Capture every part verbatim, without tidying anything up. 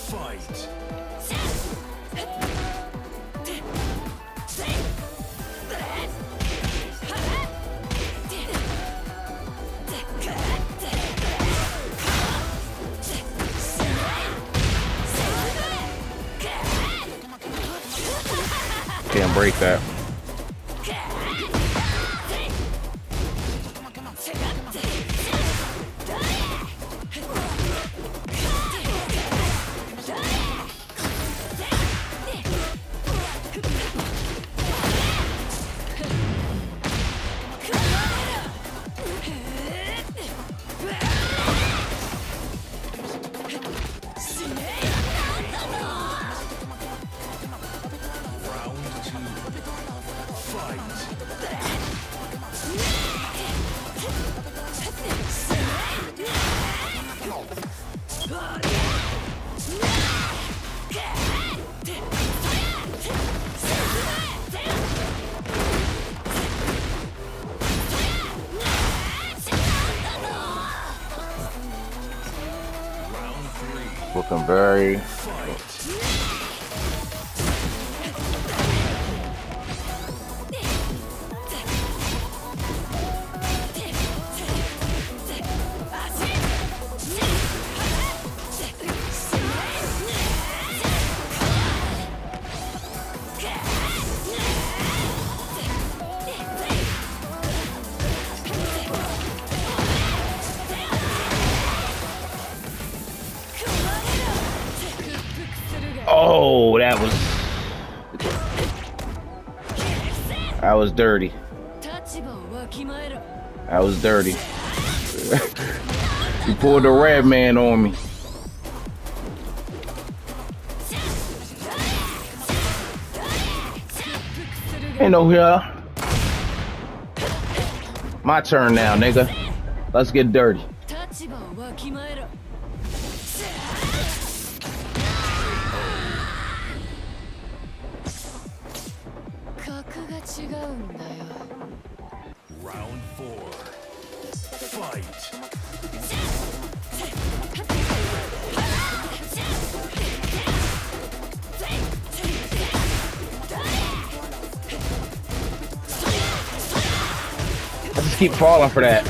Fight. Can't break that. Looking very Oh, that was that was dirty. That was dirty. You pulled the red man on me. Ain't no here. My turn now, nigga. Let's get dirty. Round four. Fight. I just keep falling for that.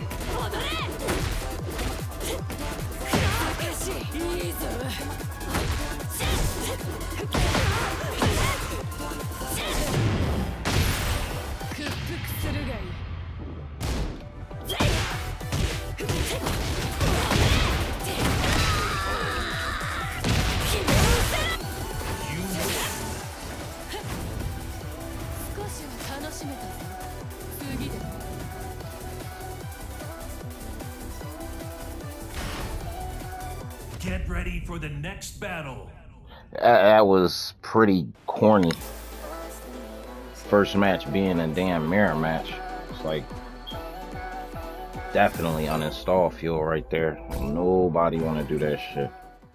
Get ready for the next battle. That, that was pretty corny. First match being a damn mirror match. It's like definitely uninstall fuel right there. Nobody want to do that shit.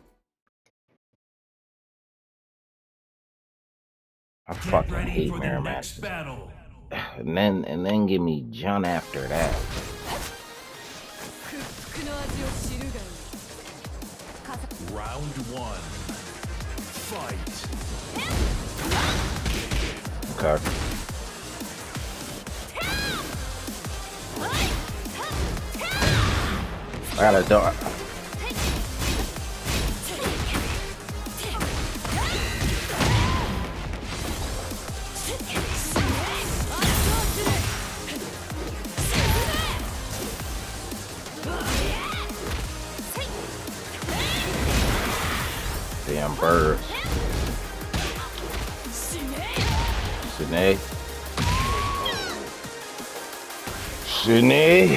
I Get fucking ready hate for the mirror next matches. battle. And then and then give me Jun after that. Round one. Fight. Okay. I gotta do it. Damn birds. Shanae. Shanae.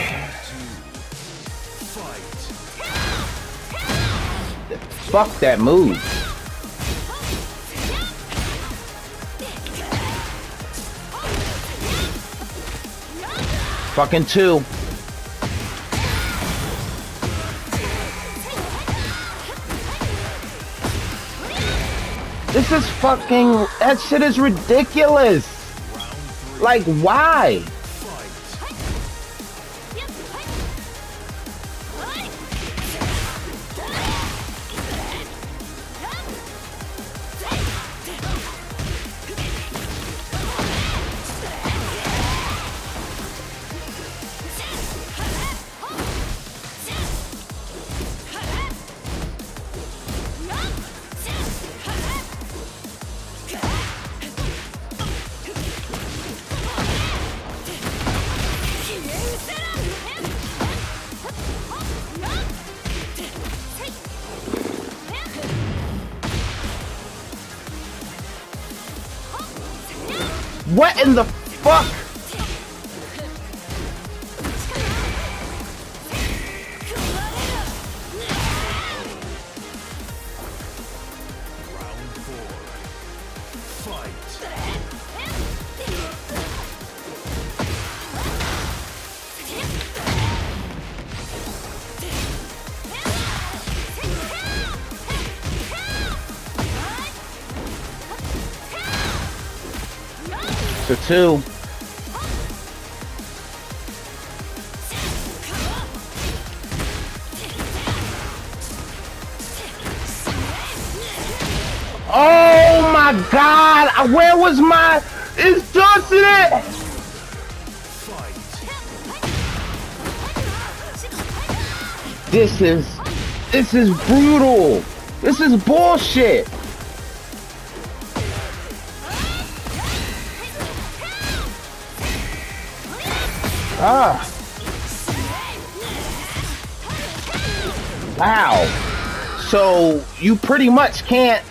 Fuck that move. Fucking two. This is fucking, that shit is ridiculous. Like, why? What in the fuck? To two. Oh my God! Where was my? It's just it. This is, this is brutal. This is bullshit. Ah. Wow. So you pretty much can't.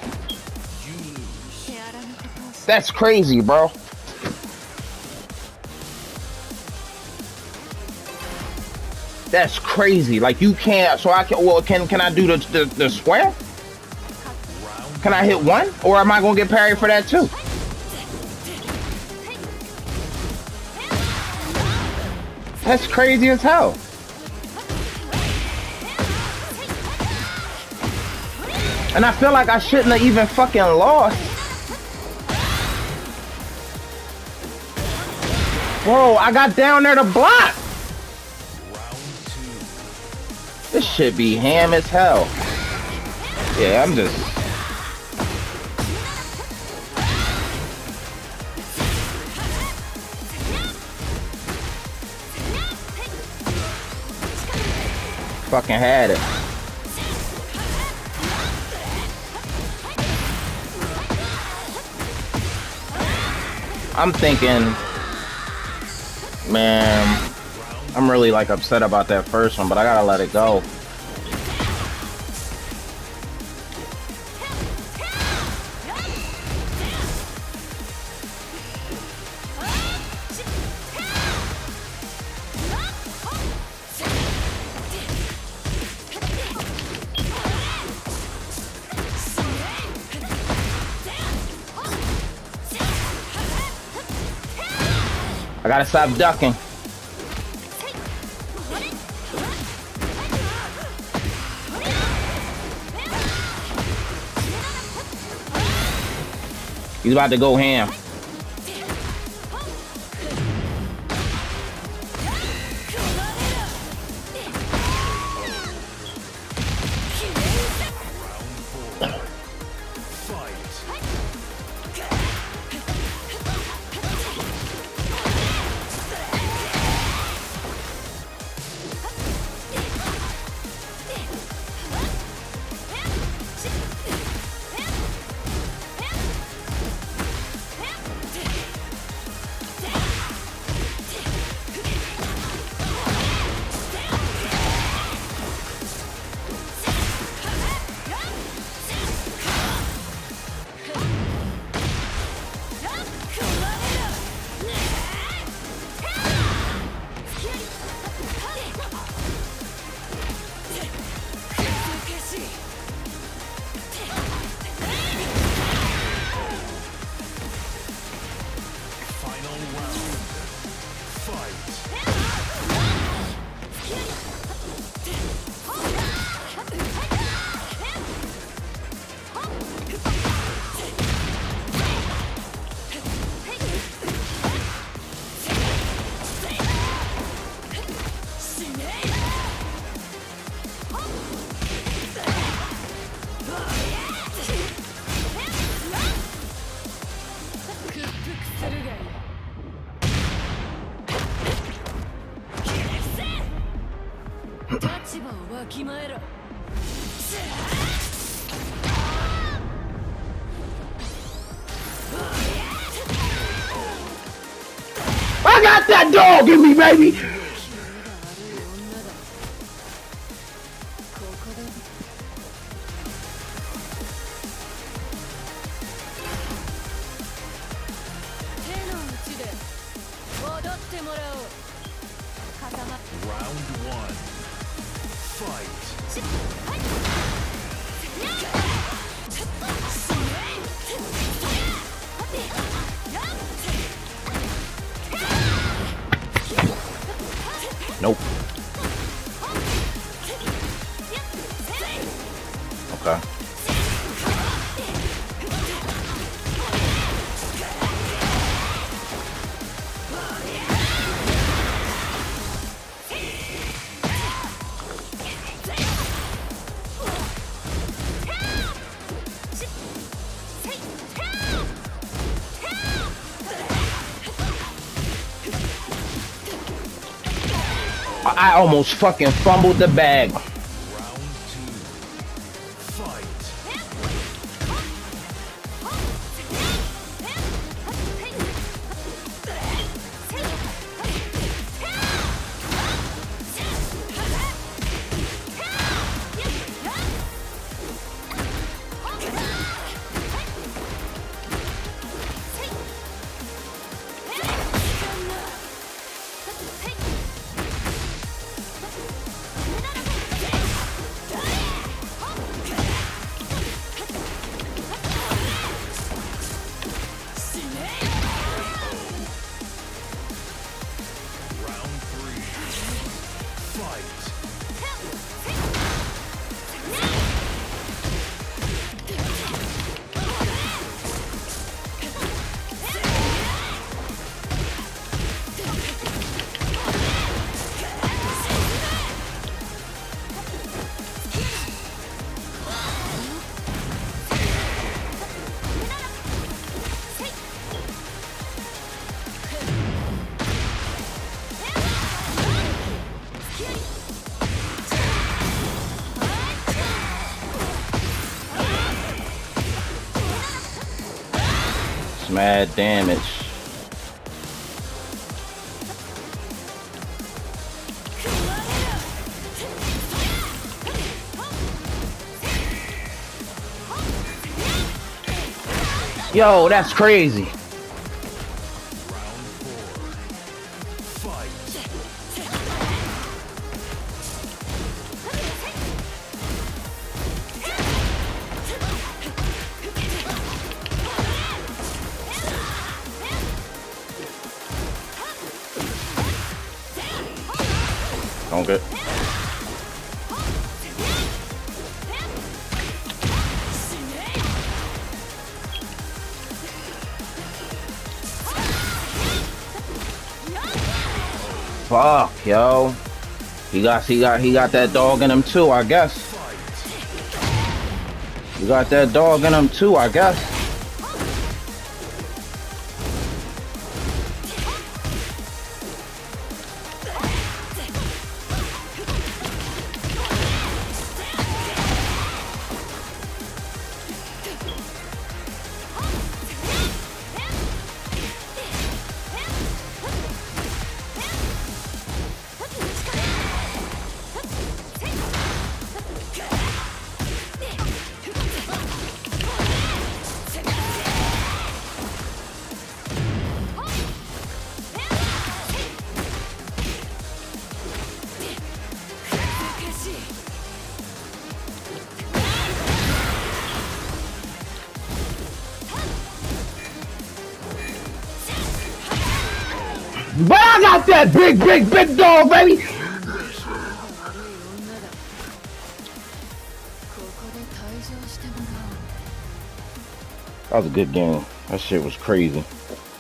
That's crazy, bro. That's crazy. Like you can't. So I can. Well, can can I do the the, the square? Can I hit one, or am I gonna get parried for that too? That's crazy as hell. And I feel like I shouldn't have even fucking lost. Bro, I got down there to block. This shit be ham as hell. Yeah, I'm just... fucking had it. I'm thinking, man, I'm really like upset about that first one, but I gotta let it go. I gotta stop ducking. He's about to go ham. I got that dog in me, baby. Round one. Fight. Nope. Okay. I almost fucking fumbled the bag. Round two. Fight. Mad damage. Yo, that's crazy. Don't get. Fuck, yo. He got, he got, he got that dog in him too, I guess. You got that dog in him too, I guess. But I got that big, big, big dog, baby! That was a good game. That shit was crazy.